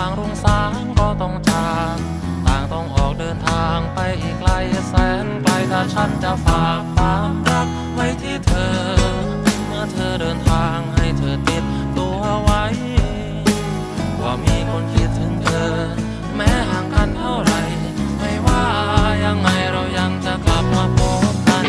างรุ่งสางก็ต้องจากต่างต้องออกเดินทางไปอีกไกลแสนไกลถ้าฉันจะฝากความรักไว้ที่เธอเมื่อเธอเดินทางให้เธอติดตัวไว้ว่ามีคนคิดถึงเธอแม้ห่างกันเท่าไรไม่ว่ายังไงเรายังจะกลับมาพบกัน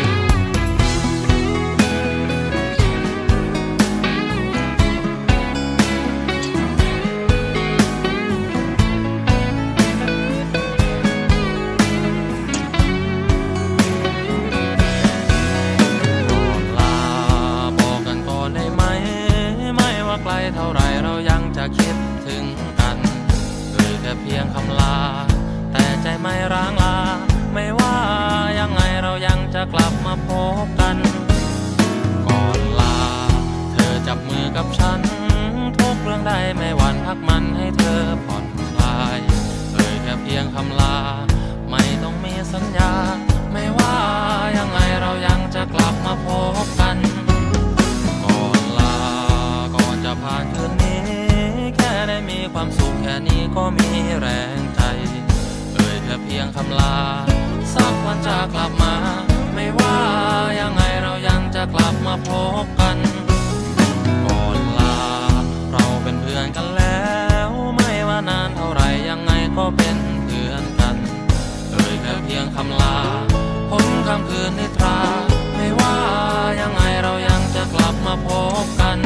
ไกลเท่าไรเรายังจะคิดถึงกันแค่เพียงคำลาแต่ใจไม่ร้างลาไม่ว่ายังไงเรายังจะกลับมาพบกันก่อนลาเธอจับมือกับฉันทุกเรื่องใดไม่หวั่นพักมันให้เธอผ่อนคลายแค่เพียงคำลาไม่ต้องมีสัญญาไม่ว่ายังไงเรายังจะกลับมาพบกันจะผ่านคืนนี้แค่ได้มีความสุขแค่นี้ก็มีแรงใจแค่เพียงคำลาสักวันจะกลับมาไม่ว่ายังไงเรายังจะกลับมาพบกันก่อนลาเราเป็นเพื่อนกันแล้วไม่ว่านานเท่าไรยังไงก็เป็นเพื่อนกันแค่เพียงคำลาพ้นค่ำคืนนิทราไม่ว่ายังไงเรายังจะกลับมาพบกัน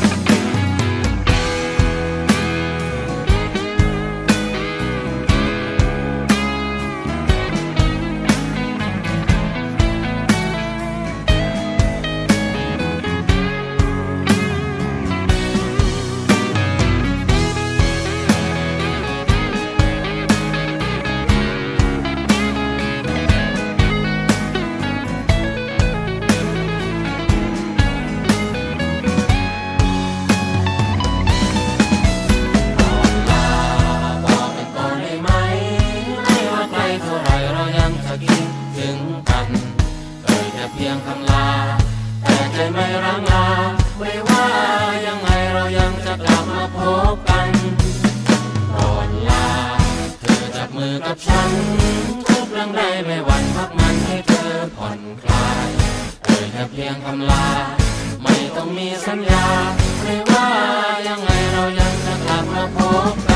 เพียงคำลาแต่ใจไม่ร้างลาไม่ว่ายังไงเรายังจะกลับมาพบกันก่อนลาเธอจับมือกับฉันทุกเรื่องใดไม่หวั่นพักมันให้เธอผ่อนคลายแค่เพียงคำลาไม่ต้องมีสัญญาไม่ว่ายังไงเรายังจะกลับมาพบ